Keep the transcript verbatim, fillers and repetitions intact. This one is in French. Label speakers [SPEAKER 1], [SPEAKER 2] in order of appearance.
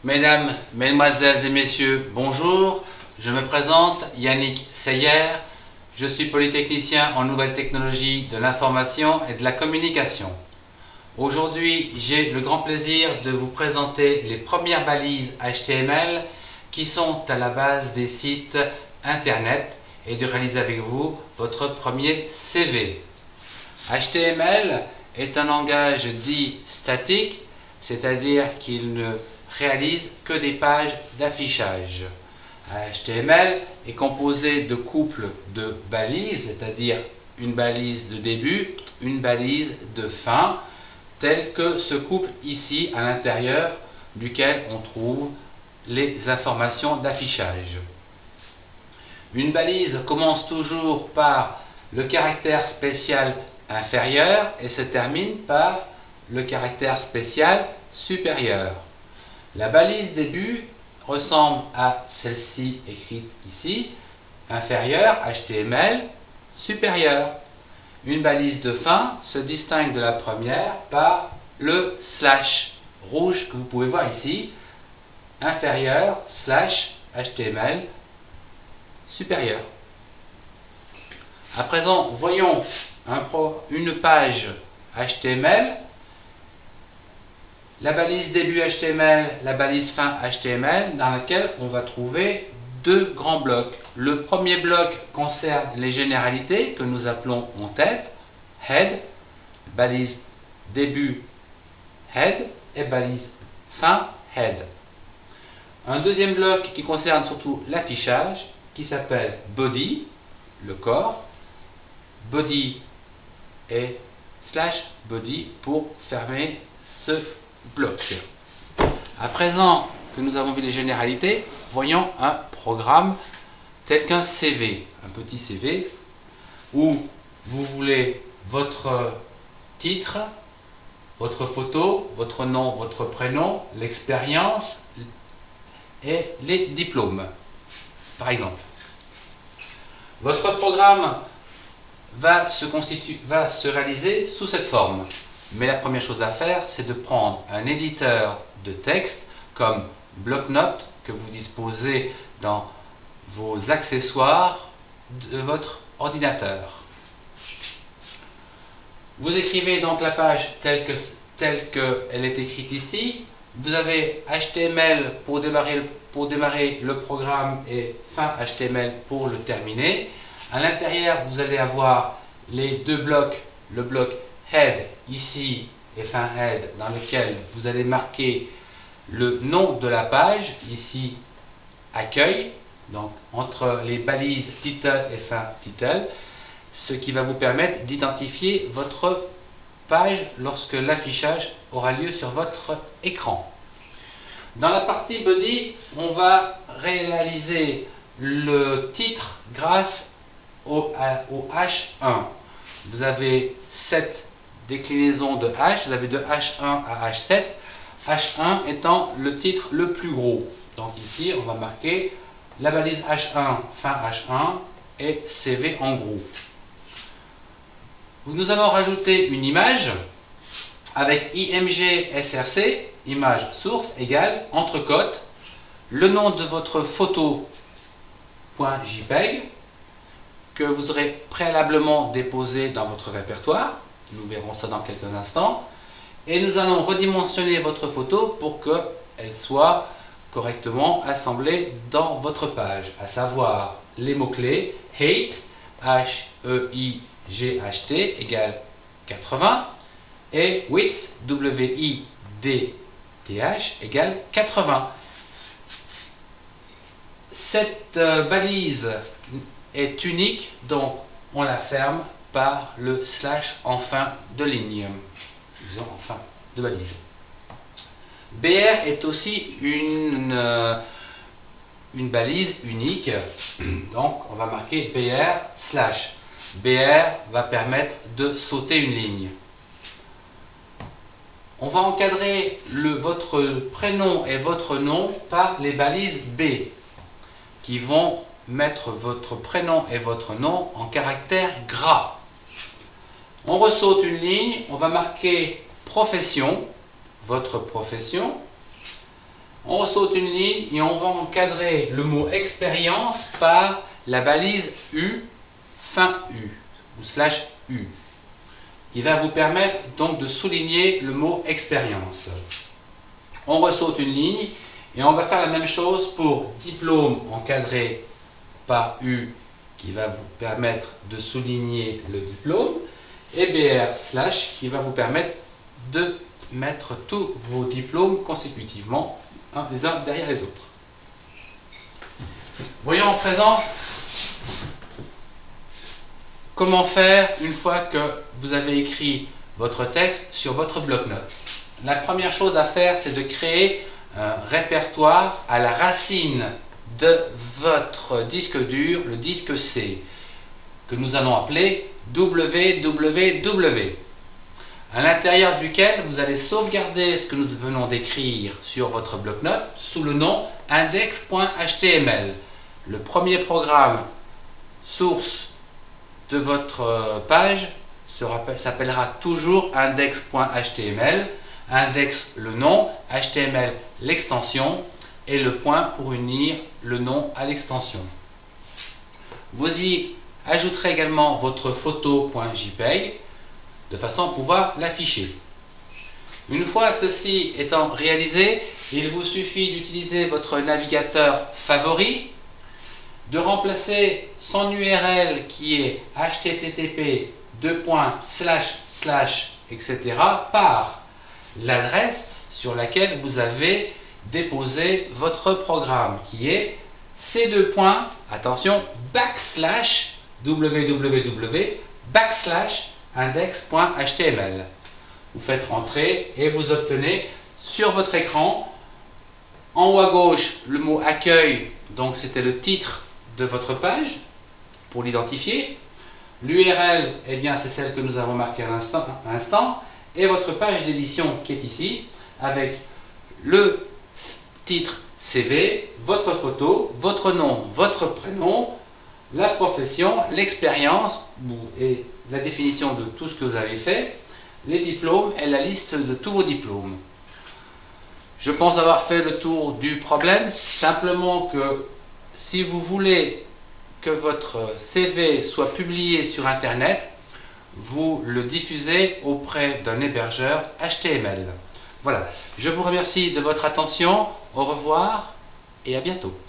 [SPEAKER 1] Mesdames, Mesdemoiselles et Messieurs, bonjour. Je me présente, Yannick Seyer. Je suis polytechnicien en nouvelles technologies de l'information et de la communication. Aujourd'hui, j'ai le grand plaisir de vous présenter les premières balises H T M L qui sont à la base des sites internet et de réaliser avec vous votre premier C V. H T M L est un langage dit statique, c'est-à-dire qu'il ne réalise que des pages d'affichage. H T M L est composé de couples de balises, c'est-à-dire une balise de début, une balise de fin, tel que ce couple ici à l'intérieur duquel on trouve les informations d'affichage. Une balise commence toujours par le caractère spécial inférieur et se termine par le caractère spécial supérieur. La balise début ressemble à celle-ci écrite ici, inférieur, H T M L, supérieur. Une balise de fin se distingue de la première par le slash rouge que vous pouvez voir ici, inférieur, slash, H T M L, supérieur. À présent, voyons un pro, une page H T M L. La balise début H T M L, la balise fin H T M L, dans laquelle on va trouver deux grands blocs. Le premier bloc concerne les généralités que nous appelons en tête, head, balise début head et balise fin head. Un deuxième bloc qui concerne surtout l'affichage, qui s'appelle body, le corps, body et slash body pour fermer ce bloc. À présent que nous avons vu les généralités, voyons un programme tel qu'un C V, un petit C V où vous voulez votre titre, votre photo, votre nom, votre prénom, l'expérience et les diplômes, par exemple. Votre programme va se, constituer, va se réaliser sous cette forme. Mais la première chose à faire, c'est de prendre un éditeur de texte comme bloc-notes que vous disposez dans vos accessoires de votre ordinateur. Vous écrivez donc la page telle que, telle qu'elle est écrite ici. Vous avez H T M L pour démarrer, pour démarrer le programme et fin H T M L pour le terminer. À l'intérieur, vous allez avoir les deux blocs, le bloc head ici et fin head dans lequel vous allez marquer le nom de la page, ici accueil, donc entre les balises title et fin title, ce qui va vous permettre d'identifier votre page lorsque l'affichage aura lieu sur votre écran. Dans la partie body, on va réaliser le titre grâce au, au H un. Vous avez sept déclinaisons de H, vous avez de H un à H sept, H un étant le titre le plus gros. Donc ici, on va marquer la balise H un, fin H un et C V en gros. Nous allons rajouter une image avec I M G S R C, image source égale entrecôte, le nom de votre photo.jpeg que vous aurez préalablement déposé dans votre répertoire. Nous verrons ça dans quelques instants. Et nous allons redimensionner votre photo pour qu'elle soit correctement assemblée dans votre page, à savoir les mots-clés height, H E I G H T égale quatre-vingts et width, W I D T H égale quatre-vingts. Cette euh, balise est unique, donc on la ferme par le slash en fin de ligne, disons en fin de balise. B R est aussi une, euh, une balise unique, donc on va marquer B R slash. B R va permettre de sauter une ligne. On va encadrer le, votre prénom et votre nom par les balises B, qui vont mettre votre prénom et votre nom en caractère gras. On ressaute une ligne, on va marquer profession, votre profession, On ressaute une ligne et on va encadrer le mot expérience par la balise U, fin U, ou slash U, qui va vous permettre donc de souligner le mot expérience. On ressaute une ligne et on va faire la même chose pour diplôme encadré par U, qui va vous permettre de souligner le diplôme, et B R slash qui va vous permettre de mettre tous vos diplômes consécutivement, hein, les uns derrière les autres. Voyons en présent comment faire une fois que vous avez écrit votre texte sur votre bloc-notes. La première chose à faire, c'est de créer un répertoire à la racine de votre disque dur, le disque C, que nous allons appeler W W W, à l'intérieur duquel vous allez sauvegarder ce que nous venons d'écrire sur votre bloc-notes sous le nom index.html. Le premier programme source de votre page s'appellera toujours index.html, index le nom, H T M L l'extension et le point pour unir le nom à l'extension. Vous y ajouterez également votre photo.jpeg de façon à pouvoir l'afficher. Une fois ceci étant réalisé, il vous suffit d'utiliser votre navigateur favori, de remplacer son U R L qui est H T T P deux points slash slash et cetera par l'adresse sur laquelle vous avez déposé votre programme qui est C deux points, attention, backslash www backslash index.html. Vous faites rentrer et vous obtenez sur votre écran en haut à gauche le mot accueil, donc c'était le titre de votre page pour l'identifier. L'U R L, eh bien c'est celle que nous avons marquée à l'instant, et votre page d'édition qui est ici avec le titre C V, votre photo, votre nom, votre prénom, la profession, l'expérience et la définition de tout ce que vous avez fait, les diplômes et la liste de tous vos diplômes. Je pense avoir fait le tour du problème, simplement que si vous voulez que votre C V soit publié sur Internet, vous le diffusez auprès d'un hébergeur H T M L. Voilà, je vous remercie de votre attention, au revoir et à bientôt.